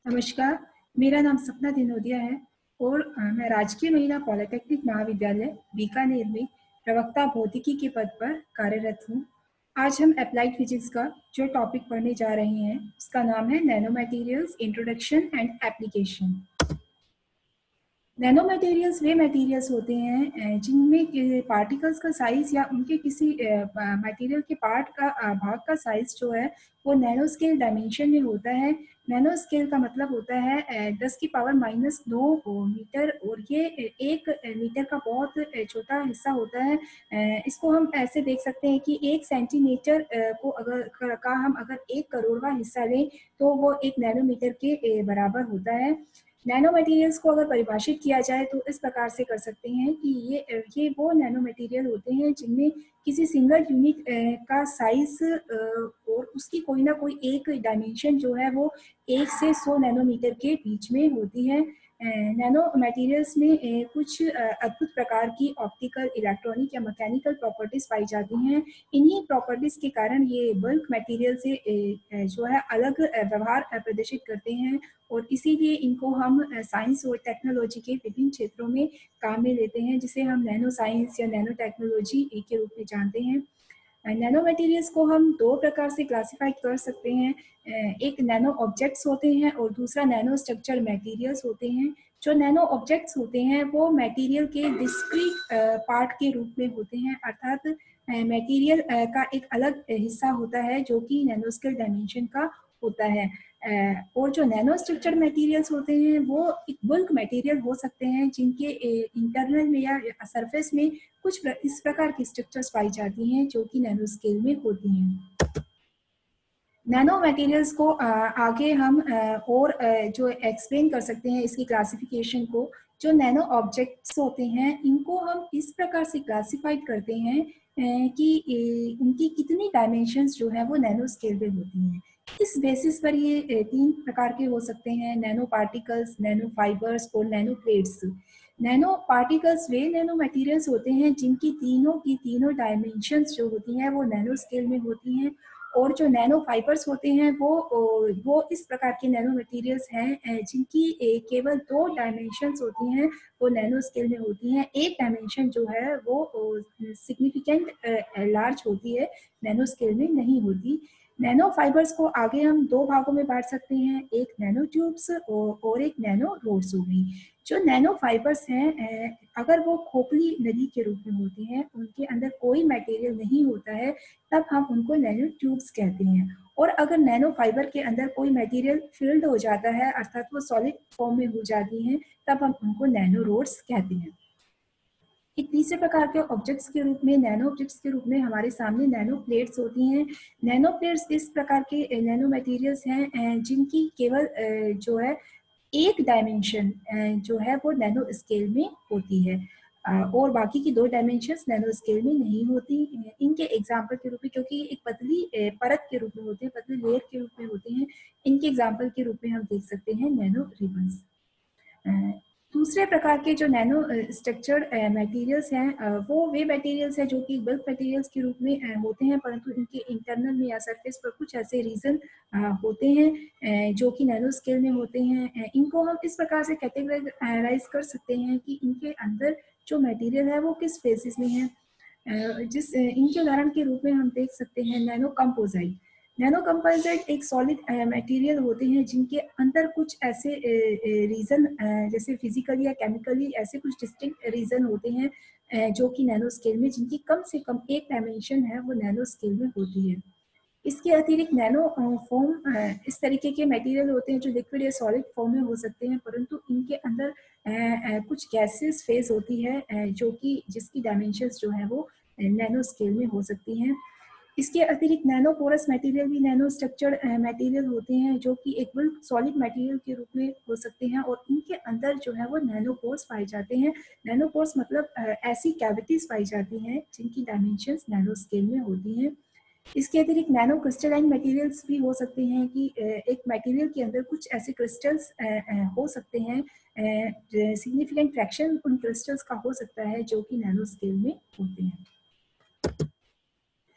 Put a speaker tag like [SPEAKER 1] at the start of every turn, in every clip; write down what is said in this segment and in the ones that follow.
[SPEAKER 1] नमस्कार, मेरा नाम सपना दिनोदिया है और मैं राजकीय महिला पॉलिटेक्निक महाविद्यालय बीकानेर में प्रवक्ता भौतिकी के पद पर कार्यरत हूँ। आज हम अप्लाइड फिजिक्स का जो टॉपिक पढ़ने जा रहे हैं, उसका नाम है nano materials introduction and application. Nano materials वे मटेरियल्स होते हैं जिनमें पार्टिकल्स का साइज या उनके किसी मटेरियल के पार्ट का भाग का साइज जो है वो नैनो स्केल डायमेंशन में होता है। नैनो स्केल का मतलब होता है 10 की पावर -9 मीटर, और ये 1 मीटर का बहुत छोटा हिस्सा होता है। इसको हम ऐसे देख सकते हैं कि 1 सेंटीमीटर को अगर हम 1 करोड़वां हिस्सा लें तो वो 1 नैनोमीटर के बराबर होता है। नैनो मटेरियल्स को अगर परिभाषित किया जाए तो इस प्रकार से कर सकते हैं कि ये वो नैनो मटेरियल होते हैं जिनमें किसी सिंगल यूनिट का साइज और उसकी कोई ना कोई एक डायमेंशन जो है वो 1 से 100 नैनोमीटर के बीच में होती है। नैनो मटेरियल्स में कुछ अद्भुत प्रकार की ऑप्टिकल, इलेक्ट्रॉनिक या मैकेनिकल प्रॉपर्टीज पाई जाती हैं। इन्हीं प्रॉपर्टीज के कारण ये बल्क मटेरियल से जो है अलग व्यवहार प्रदर्शित करते हैं, और इसीलिए इनको हम साइंस और टेक्नोलॉजी के विभिन्न क्षेत्रों में काम में लेते हैं, जिसे हम नैनो साइंस या नैनो टेक्नोलॉजी के रूप में जानते हैं। नैनो मटेरियल्स को हम 2 प्रकार से क्लासिफाइड कर सकते हैं। एक नैनो ऑब्जेक्ट्स होते हैं और दूसरा नैनो स्ट्रक्चर मटेरियल्स होते हैं। जो नैनो ऑब्जेक्ट्स होते हैं वो मटेरियल के डिस्क्रीट पार्ट के रूप में होते हैं, अर्थात मटेरियल का एक अलग हिस्सा होता है जो कि नैनो स्केल डायमेंशन का होता है। और जो नैनो स्ट्रक्चर मटेरियल्स होते हैं वो एक बल्क मटेरियल हो सकते हैं जिनके इंटरनल में या सरफेस में कुछ इस प्रकार की स्ट्रक्चर्स पाई जाती हैं जो कि नैनो स्केल में होती हैं। नैनो मटेरियल्स को आगे हम और जो एक्सप्लेन कर सकते हैं इसकी क्लासिफिकेशन को। जो नैनो ऑब्जेक्ट्स होते हैं इनको हम इस प्रकार से क्लासिफाइड करते हैं कि उनकी कितनी डायमेंशंस जो है वो नैनो स्केल पे होती हैं। इस बेसिस पर ये 3 प्रकार के हो सकते हैं: नैनो पार्टिकल्स, नैनो फाइबर्स और नैनो प्लेट्स। नैनो पार्टिकल्स वे नैनो मटेरियल्स होते हैं जिनकी तीनों की तीनों डायमेंशंस जो होती हैं वो नैनो स्केल में होती हैं, और जो नैनो फाइबर्स होते हैं वो इस प्रकार के नैनो मटेरियल्स हैं जिनकी केवल 2 डायमेंशंस होती हैं, वो नैनो स्केल में होती हैं। एक डायमेंशन जो है वो सिग्निफिकेंट लार्ज होती है, नैनो स्केल में नहीं होती। नैनो फाइबर्स को आगे हम 2 भागों में बांट सकते हैं, एक नैनो ट्यूब्स और एक नैनो रोड्स हो गई। जो नैनो फाइबर्स हैं अगर वो खोखली नली के रूप में होती हैं, उनके अंदर कोई मटेरियल नहीं होता है, तब हम उनको नैनो ट्यूब्स कहते हैं। और अगर नैनो फाइबर के अंदर कोई मटेरियल फिल्ड हो जाता है, अर्थात वो सॉलिड फॉर्म में हो जाती हैं, तब हम उनको नैनो रोड्स कहते हैं। एक तीसरे प्रकार के ऑब्जेक्ट्स के रूप में, नैनो ऑब्जेक्ट्स के रूप में हमारे सामने नैनो प्लेट्स होती हैं। नैनो प्लेट्स इस प्रकार के नैनो मटेरियल्स हैं जिनकी केवल जो है एक डायमेंशन जो है वो नैनो स्केल में होती है, और बाकी की 2 डायमेंशंस नैनो स्केल में नहीं होती। इनके एग्जाम्पल के रूप में, क्योंकि एक पतली परत के रूप में होते हैं, पतली लेयर के रूप में होते हैं, इनके एग्जाम्पल के रूप में हम देख सकते हैं नैनो रिबन्स। दूसरे प्रकार के जो नैनो स्ट्रक्चर्ड मटेरियल्स हैं वो वे मटेरियल्स हैं जो कि बल्क मटेरियल्स के रूप में होते हैं, परंतु इनके इंटरनल में या सरफेस पर कुछ ऐसे रीजन होते हैं जो कि नैनो स्केल में होते हैं। इनको हम इस प्रकार से कैटेगराइज कर सकते हैं कि इनके अंदर जो मटेरियल है वो किस फेजेस में है। इनके उदाहरण के रूप में हम देख सकते हैं नैनो कंपोजाइट। नैनो कंपोजिट एक सॉलिड मटेरियल होते हैं जिनके अंदर कुछ ऐसे रीजन जैसे फिजिकली या केमिकली ऐसे कुछ डिस्टिंक्ट रीजन होते हैं जो कि नैनो स्केल में, जिनकी कम से कम एक डायमेंशन है वो नैनो स्केल में होती है। इसके अतिरिक्त नैनो फॉर्म इस तरीके के मटेरियल होते हैं जो लिक्विड या सॉलिड फॉर्म में हो सकते हैं, परंतु इनके अंदर कुछ गैसेस फेज होती है जो कि जिसकी डायमेंशंस जो है वो नैनो स्केल में हो सकती हैं। इसके अतिरिक्त नैनो पोरस मटेरियल भी नैनो स्ट्रक्चर्ड मटेरियल होते हैं जो कि एक बिल्कुल सॉलिड मटेरियल के रूप में हो सकते हैं, और इनके अंदर जो है वो नैनो पोर्स पाए जाते हैं। नैनो पोर्स मतलब ऐसी कैविटीज पाई जाती हैं जिनकी डायमेंशंस नैनो स्केल में होती हैं। इसके अतिरिक्त नैनो क्रिस्टलाइन मटेरियल्स भी हो सकते हैं कि एक मटेरियल के अंदर कुछ ऐसे क्रिस्टल्स हो सकते हैं, सिग्निफिकेंट फ्रैक्शन उन क्रिस्टल्स का हो सकता है जो कि नैनो स्केल में होते हैं।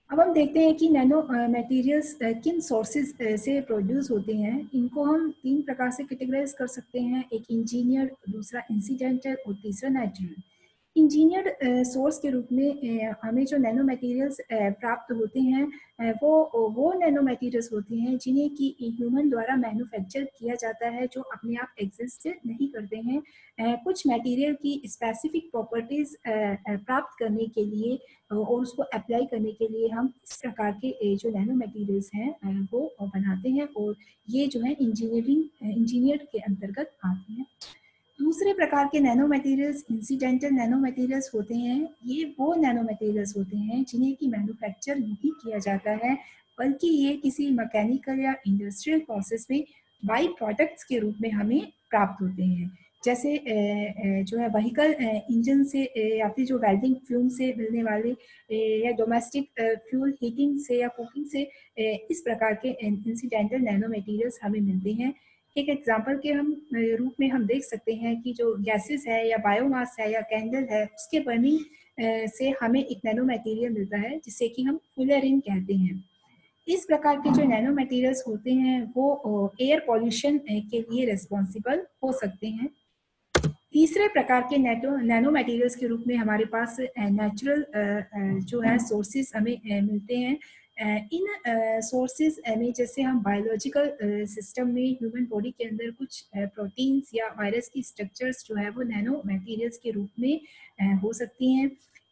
[SPEAKER 1] अब हम देखते हैं कि नैनो मटेरियल्स किन सोर्सेज से प्रोड्यूस होते हैं। इनको हम 3 प्रकार से कैटेगराइज़ कर सकते हैं, एक इंजीनियर्ड, दूसरा इंसिडेंटल और तीसरा नेचुरल। इंजीनियर्ड सोर्स के रूप में हमें जो नैनो मटेरियल्स प्राप्त होते हैं, वो नैनो मटेरियल्स होते हैं जिन्हें कि ह्यूमन द्वारा मैन्युफैक्चर किया जाता है, जो अपने आप एग्जिस्ट नहीं करते हैं। कुछ मटेरियल की स्पेसिफिक प्रॉपर्टीज़ प्राप्त करने के लिए और उसको अप्लाई करने के लिए हम इस प्रकार के जो नैनो मटेरियल्स हैं वो बनाते हैं, और ये जो है इंजीनियर के अंतर्गत आते हैं। दूसरे प्रकार के nano materials incidental nano materials होते हैं। ये वो नैनो मटेरियल्स होते हैं जिन्हें कि मैन्युफैक्चर नहीं किया जाता है, बल्कि ये किसी मैकेनिकल या इंडस्ट्रियल प्रोसेस में बाई प्रोडक्ट्स के रूप में हमें प्राप्त होते हैं। जैसे जो है व्हीकल इंजन से या फिर जो वेल्डिंग फ्यूम से मिलने वाले या डोमेस्टिक फ्यूल हीटिंग से या कुकिंग से इस प्रकार के इंसिडेंटल नैनो मटेरियल्स हमें मिलते हैं। एक एग्जाम्पल के हम रूप में हम देख सकते हैं कि जो गैसेस है या बायोमास है या कैंडल है, उसके बर्निंग से हमें एक नैनो मटेरियल मिलता है जिसे कि हम फुलेरिन कहते हैं। इस प्रकार के जो नैनो मटेरियल्स होते हैं वो एयर पॉल्यूशन के लिए रिस्पॉन्सिबल हो सकते हैं। तीसरे प्रकार के नैनो मटेरियल्स के रूप में हमारे पास नेचुरल जो है सोर्सेज हमें मिलते हैं। इन सोर्सेज में जैसे हम बायोलॉजिकल सिस्टम में ह्यूमन बॉडी के अंदर कुछ प्रोटीन्स या वायरस की स्ट्रक्चर्स जो है वो नैनो मटेरियल्स के रूप में हो सकती हैं।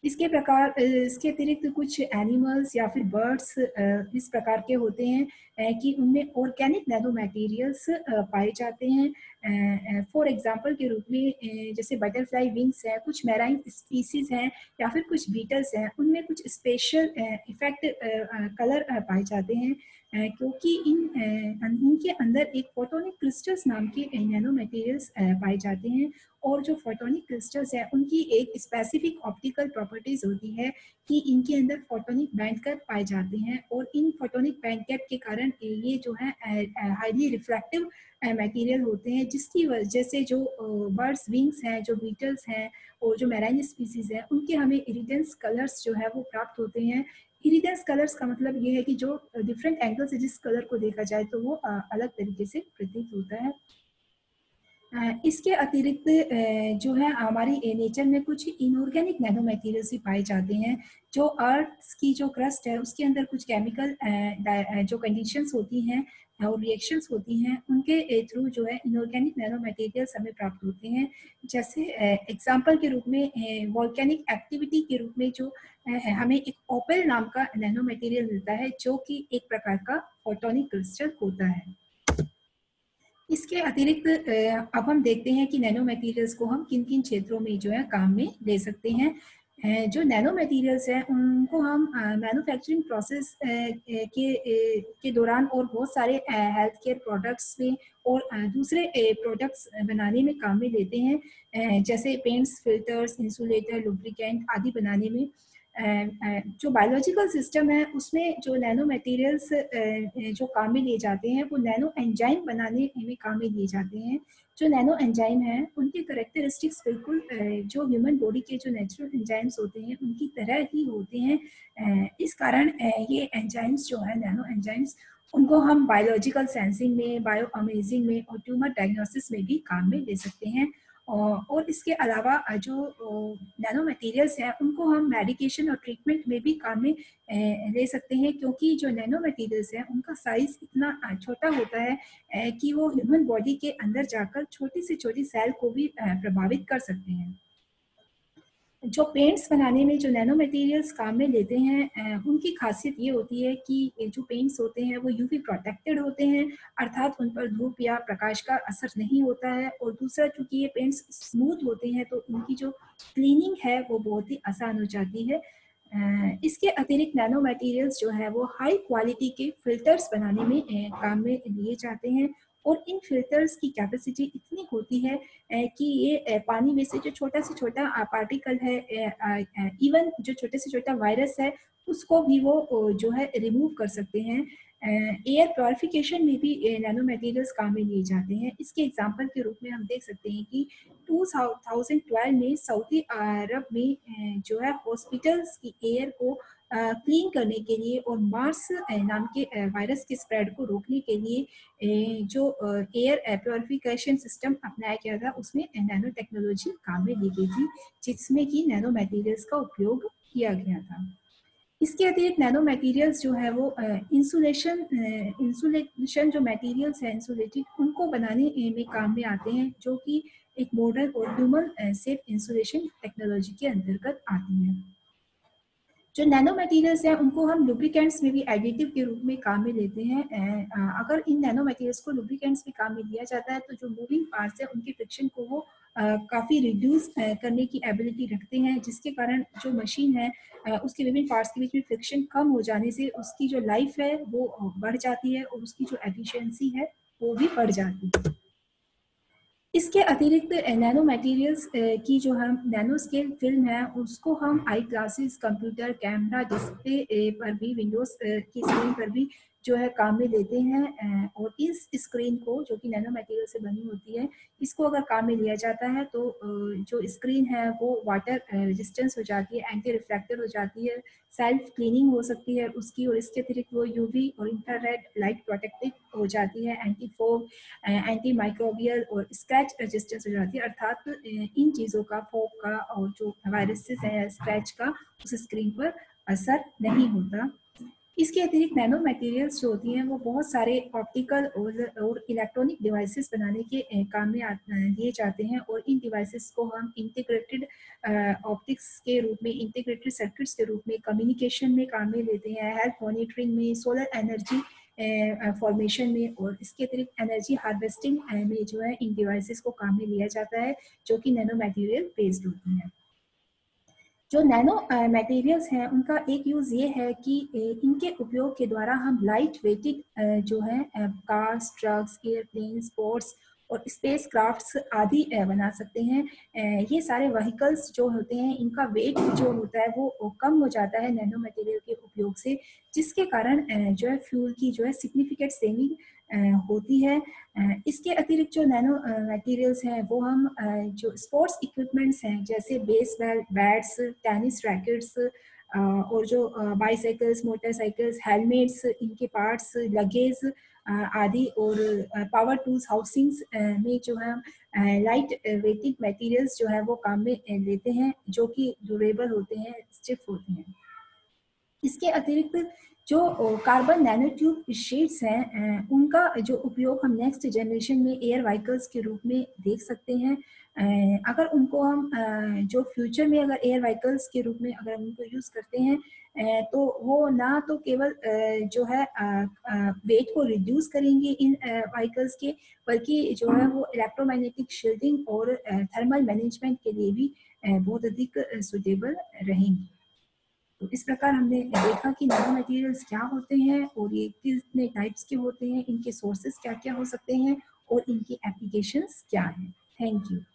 [SPEAKER 1] इसके अतिरिक्त कुछ एनिमल्स या फिर बर्ड्स इस प्रकार के होते हैं कि उनमें ऑर्गेनिक नैनो मटेरियल्स पाए जाते हैं। फॉर एग्जांपल के रूप में जैसे बटरफ्लाई विंग्स है, कुछ मैराइन स्पीसीज हैं या फिर कुछ बीटल्स हैं, उनमें कुछ स्पेशल इफेक्ट कलर पाए जाते हैं, क्योंकि इनके अंदर एक फोटोनिक क्रिस्टल्स नाम के नैनो मटेरियल्स पाए जाते हैं। और जो फोटोनिक क्रिस्टल्स है उनकी एक स्पेसिफिक ऑप्टिकल प्रॉपर्टीज होती है कि इनके अंदर फोटोनिक बैंड गैप पाए जाते हैं, और इन फोटोनिक बैंड गैप के कारण ये जो है हाईली रिफ्लेक्टिव मटेरियल होते हैं, जिसकी वजह से जो बर्ड्स विंग्स हैं, जो बीटल्स हैं और जो मैराइन स्पीसीज है, उनके हमें इरिडेंस कलर्स जो है वो प्राप्त होते हैं। इरिडेंस कलर्स का मतलब ये है कि जो डिफरेंट एंगल से जिस कलर को देखा जाए तो वो अलग तरीके से प्रतीत होता है। इसके अतिरिक्त जो है हमारी नेचर में कुछ इनऑर्गेनिक नैनो मटेरियल्स भी पाए जाते हैं। जो अर्थ की जो क्रस्ट है उसके अंदर कुछ केमिकल जो कंडीशंस होती हैं और रिएक्शंस होती हैं, उनके थ्रू जो है इनऑर्गेनिक नैनो मटेरियल्स हमें प्राप्त होते हैं। जैसे एग्जांपल के रूप में वॉल्केनिक एक्टिविटी के रूप में जो हमें एक ओपेल नाम का नैनो मटेरियल मिलता है, जो कि एक प्रकार का फोटोनिक क्रिस्टल होता है। इसके अतिरिक्त अब हम देखते हैं कि नैनो मटेरियल्स को हम किन किन क्षेत्रों में जो है काम में ले सकते हैं। जो नैनो मटेरियल्स हैं उनको हम मैन्युफैक्चरिंग प्रोसेस के दौरान और बहुत सारे हेल्थ केयर प्रोडक्ट्स में और दूसरे प्रोडक्ट्स बनाने में काम में लेते हैं, जैसे पेंट्स, फिल्टर्स, इंसुलेटर, लुब्रिकेंट आदि बनाने में। जो बायोलॉजिकल सिस्टम है उसमें जो नैनो मटेरियल्स जो काम में लिए जाते हैं वो नैनो एंजाइम बनाने में काम में लिए जाते हैं। जो नैनो एंजाइम हैं उनके करेक्टरिस्टिक्स बिल्कुल जो ह्यूमन बॉडी के जो नेचुरल एंजाइम्स होते हैं उनकी तरह ही होते हैं। इस कारण ये एंजाइम्स जो है नैनो एंजाइम्स, उनको हम बायोलॉजिकल सेंसिंग में, बायो अमेजिंग में और ट्यूमर डायग्नोसिस में भी काम में ले सकते हैं। और इसके अलावा जो नैनो मटेरियल्स हैं उनको हम मेडिकेशन और ट्रीटमेंट में भी काम में ले सकते हैं, क्योंकि जो नैनो मटेरियल्स हैं उनका साइज इतना छोटा होता है कि वो ह्यूमन बॉडी के अंदर जाकर छोटी से छोटी सेल को भी प्रभावित कर सकते हैं। जो पेंट्स बनाने में जो नैनो मटेरियल्स काम में लेते हैं उनकी खासियत ये होती है कि ये जो पेंट्स होते हैं वो यूवी प्रोटेक्टेड होते हैं, अर्थात उन पर धूप या प्रकाश का असर नहीं होता है। और दूसरा, चूंकि ये पेंट्स स्मूथ होते हैं तो उनकी जो क्लीनिंग है वो बहुत ही आसान हो जाती है। इसके अतिरिक्त नैनो मटेरियल्स जो है वो हाई क्वालिटी के फिल्टर्स बनाने में काम में लिए जाते हैं, और इन फिल्टर्स की कैपेसिटी इतनी होती है कि ये पानी में से जो छोटा से छोटा पार्टिकल है, इवन जो छोटे से छोटा वायरस है, उसको भी वो जो है रिमूव कर सकते हैं। एयर प्योरिफिकेशन में भी नैनो मटेरियल्स काम में लिए जाते हैं। इसके एग्जांपल के रूप में हम देख सकते हैं कि 2012 में सऊदी अरब में जो है हॉस्पिटल्स की एयर को क्लीन करने के लिए और मार्स नाम के वायरस के स्प्रेड को रोकने के लिए जो एयर प्योरिफिकेशन सिस्टम अपनाया गया था, उसमें नैनो टेक्नोलॉजी काम में ली गई थी, जिसमें कि नैनो मटेरियल्स का उपयोग किया गया था। इसके अतिरिक्त नैनो मटेरियल्स जो है वो इंसुलेशन जो मटेरियल्स हैं इंसुलेटेड, उनको बनाने में काम में आते हैं, जो कि एक मॉडर्न और ह्यूमन सेफ इंसुलेशन टेक्नोलॉजी के अंतर्गत आती हैं। जो नैनो मटेरियल्स हैं उनको हम लुब्रिकेंट्स में भी एडिटिव के रूप में काम में लेते हैं। अगर इन नैनो मटेरियल्स को लुब्रिकेंट्स में काम में लिया जाता है तो जो मूविंग पार्ट्स हैं उनके फ्रिक्शन को वो काफ़ी रिड्यूस करने की एबिलिटी रखते हैं, जिसके कारण जो मशीन है उसके विभिन्न पार्ट्स के बीच में फ्रिक्शन कम हो जाने से उसकी जो लाइफ है वो बढ़ जाती है और उसकी जो एफिशिएंसी है वो भी बढ़ जाती है। इसके अतिरिक्त नैनो मटेरियल्स की जो हम नैनो स्केल फिल्म है उसको हम eye glasses, computer, camera, display पर भी, विंडोज की स्क्रीन पर भी जो है काम में लेते हैं। और इस स्क्रीन को जो कि नैनो मटेरियल से बनी होती है, इसको अगर काम में लिया जाता है तो जो स्क्रीन है वो वाटर रेजिस्टेंस हो जाती है, एंटी रिफ्लेक्टर हो जाती है, सेल्फ क्लीनिंग हो सकती है उसकी, और इसके अतिरिक्त वो यूवी और इंफ्रारेड लाइट प्रोटेक्टिव हो जाती है, एंटी फोग, एंटी माइक्रोबियल और स्क्रैच रेजिस्टेंस हो जाती है। अर्थात इन चीज़ों का, फोग का और जो वायरसेस है, स्क्रैच का उस स्क्रीन पर असर नहीं होता। इसके अतिरिक्त नैनो मटेरियल्स जो होती हैं वो बहुत सारे ऑप्टिकल और इलेक्ट्रॉनिक डिवाइसेस बनाने के काम में लिए जाते हैं, और इन डिवाइसेस को हम इंटीग्रेटेड ऑप्टिक्स के रूप में, इंटीग्रेटेड सर्किट्स के रूप में कम्युनिकेशन में काम में लेते हैं, हेल्थ मॉनिटरिंग में, सोलर एनर्जी फॉर्मेशन में, और इसके अतिरिक्त एनर्जी हार्वेस्टिंग में जो है इन डिवाइसेस को काम में लिया जाता है, जो कि नैनो मटेरियल बेस्ड होती हैं। जो नैनो मटेरियल्स हैं उनका एक यूज़ ये है कि इनके उपयोग के द्वारा हम लाइट वेटेड जो है कार्स, ट्रक्स, एयरप्लेन्स, बोट्स और स्पेस क्राफ्ट्स आदि बना सकते हैं। ये सारे व्हीकल्स जो होते हैं इनका वेट जो होता है वो कम हो जाता है नैनो मटेरियल के उपयोग से, जिसके कारण जो है फ्यूल की जो है सिग्निफिकेंट सेविंग होती है। इसके अतिरिक्त जो नैनो मटेरियल्स हैं वो हम जो स्पोर्ट्स इक्विपमेंट्स हैं जैसे बेसबॉल बैट्स, टेनिस रैकेट्स और जो बाईसाइकिल्स, मोटरसाइकिल्स, हेलमेट्स, इनके पार्ट्स, लगेज आदि, और पावर टूल्स, हाउसिंग्स में जो है लाइट वेटेड मटेरियल्स जो है वो काम में लेते हैं, जो कि ड्यूरेबल होते हैं, स्टिफ होते हैं। इसके अतिरिक्त जो कार्बन नैनो ट्यूब शीट्स हैं उनका जो उपयोग हम नेक्स्ट जनरेशन में एयर व्हीकल्स के रूप में देख सकते हैं। अगर उनको हम जो फ्यूचर में अगर एयर व्हीकल्स के रूप में अगर हम उनको यूज़ करते हैं तो वो ना तो केवल जो है वेट को रिड्यूस करेंगे इन व्हीकल्स के, बल्कि जो है वो इलेक्ट्रोमैग्नेटिक शील्डिंग और थर्मल मैनेजमेंट के लिए भी बहुत अधिक सुटेबल रहेंगी। तो इस प्रकार हमने देखा कि नैनो मटेरियल्स क्या होते हैं और ये कितने टाइप्स के होते हैं, इनके सोर्सेस क्या-क्या हो सकते हैं और इनकी एप्लीकेशंस क्या हैं। Thank you.